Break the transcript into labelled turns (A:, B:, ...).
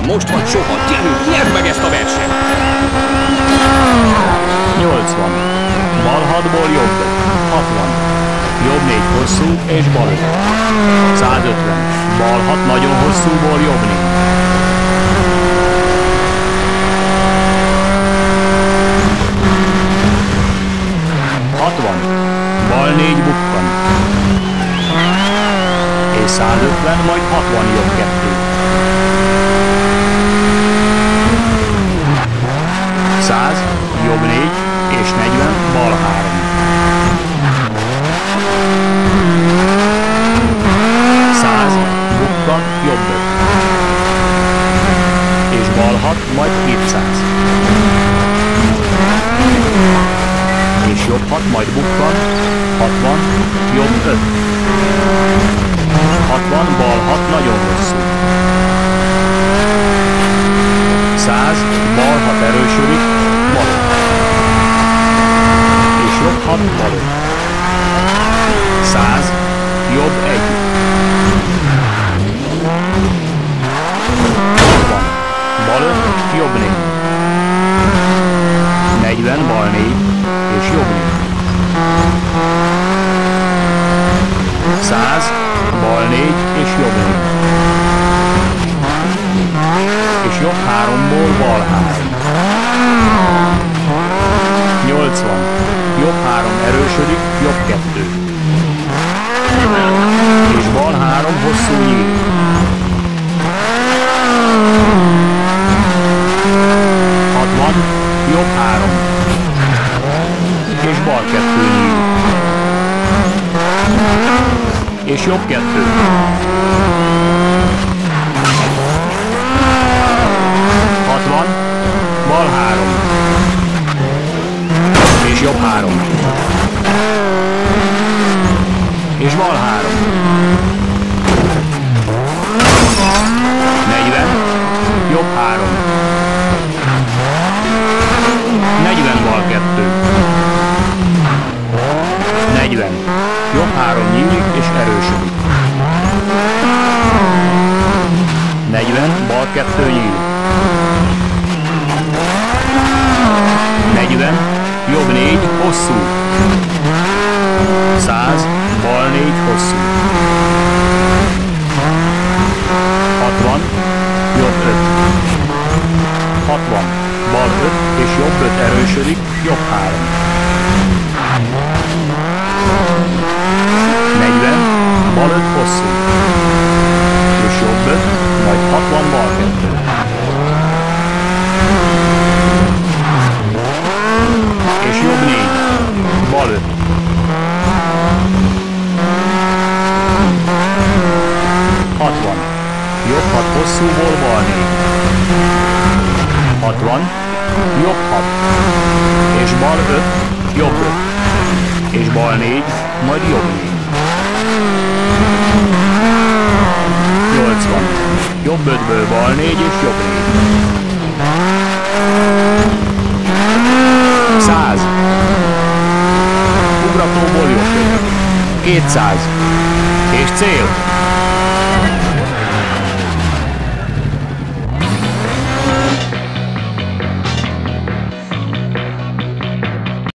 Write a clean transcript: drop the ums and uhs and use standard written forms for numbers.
A: Most vagy soha, gyerünk, nyerd meg ezt a versenyt!
B: 80. Bal 6-ból jobb 5. 60. Jobb 4 hosszú és bal 5. 150. Bal 6 nagyon hosszúból jobb 4. 60. Bal 4 bukkan. És 150, majd 60 jobb 2. 100, jobb 4, és 40, bal 3. 100, bukkan, jobb 5. És bal 6, majd 200. És jobb 6, majd bukkan, 60, jobb 5. 60, bal 6, nagyon hosszú. 100, bal 6 erősödik, bal 5. És jobb 6, bal 5. 100, jobb 1. 60, bal 5, jobb 4. 40, bal 4, és jobb 4. 100, bal 4, és jobb 4. És jobb 3-ból bal 3. 80. Jobb 3 erősödik, jobb 2. És bal 3 hosszú nyílik. 60. Jobb 3. És bal 2 nyílik. És jobb 2. 60, bal 3. És jobb 3. És bal 3. 40, jobb 3. 40, bal 2. 40, jobb 3 nyílik és erősödik. 40, bal 2 nyílik. 40, jobb 4, hosszú. 100, bal 4, hosszú. 60, jobb 5. 60, bal 5 és jobb 5 erősödik, jobb 3. 40, bal 5 hosszú. És jobb 5, majd 60, bal 2. És jobb 4, bal 5. 60, jobb 6 hosszúból bal 4. 60, jobb 6. És bal 5, jobb 5. És bal 4, majd jobb 4. 80, jobb 5-ből bal 4 és jobb 4. 100, ugratóból jobb 5. 200, és cél.